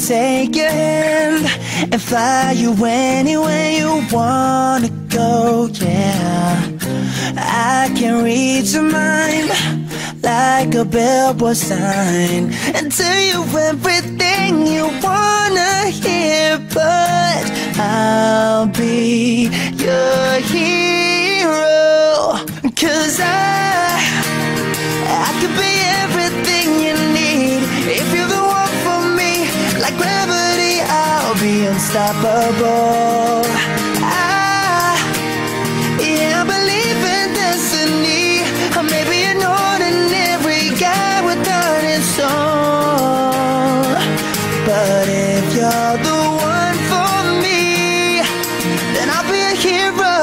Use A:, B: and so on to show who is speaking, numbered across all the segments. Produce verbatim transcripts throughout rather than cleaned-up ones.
A: take your hand and fly you anywhere you wanna go, yeah. I can read your mind like a billboard sign and tell you everything you wanna hear, but I'll be your hero. 'Cause I, I could be everything you need. If you're the one for me, like gravity, I'll be unstoppable. I, yeah, I believe in destiny. I may be an ordinary guy with heart and soul, but if you're the one for me, then I'll be a hero.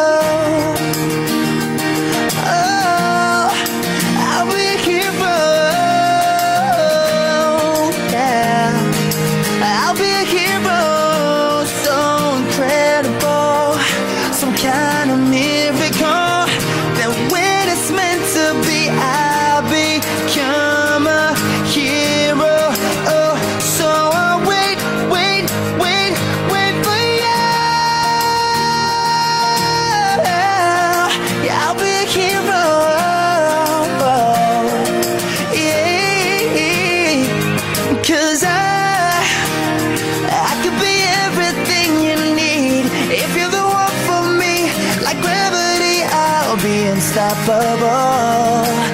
A: Oh, I'll be a hero. Yeah, I'll be a hero. So incredible, some kind of miracle, that when it's meant to be, I'll become a hero. Oh, so I'll wait, wait, wait, wait for you. Yeah, I'll be a hero. Yeah, 'cause I, I could be everything you need. If you're the one for me, like gravity, I'll be unstoppable.